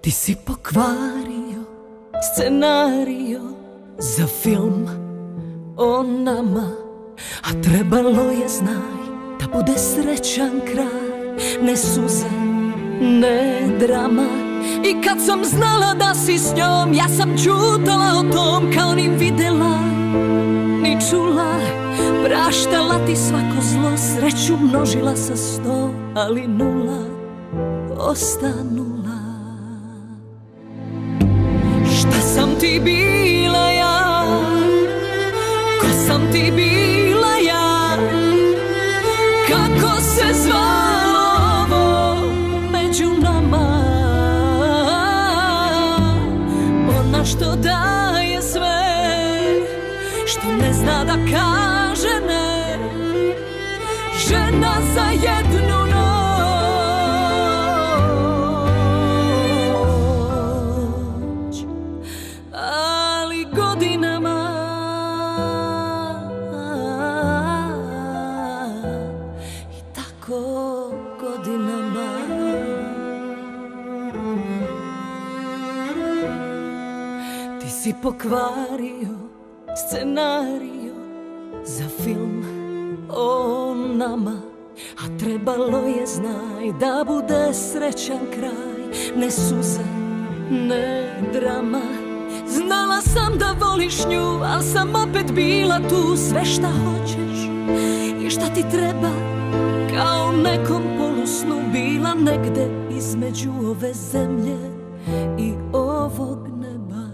Ti si pokvario scenario za film o nama, a trebalo je, znaj, da bude srećan kraj, ne suze, ne drama. I kad sam znala da si s njom, ja sam čutala o tom, kao ni videla ni čula. Praštala ti svako zlo, sreću množila sa 100, ali nula ostanula. Šta sam ti bila ja, ko sam ti bila ja, kako se zvalo ovo među nama. Ona što daje sve, što ne zna da kaže ne, žena za jednu noć. Ali godinama i tako godinama ti si pokvario scenario za film o nama, a trebalo je, znaj, da bude srećan kraj, ne suze, ne drama. Znala sam da voliš nju, al sam opet bila tu. Sve šta hoćeš i šta ti treba, kao u nekom polusnu, bila negde između ove zemlje i ovog neba.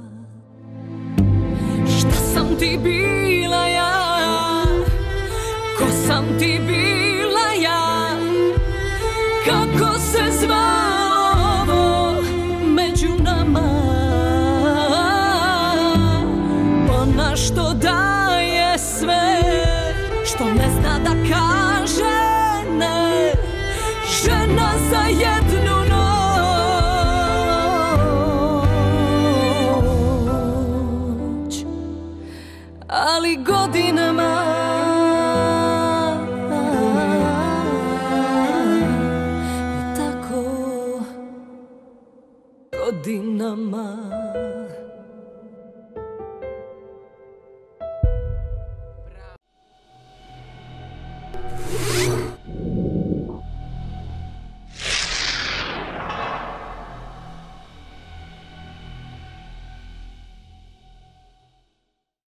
Šta sam ti bila ja, ko sam ti bila ja, kako se zvalo ovo među nama. Ona što daje sve, što ne zna da kaže ne, žena za jednu noć. Ali godinama i tako godinama.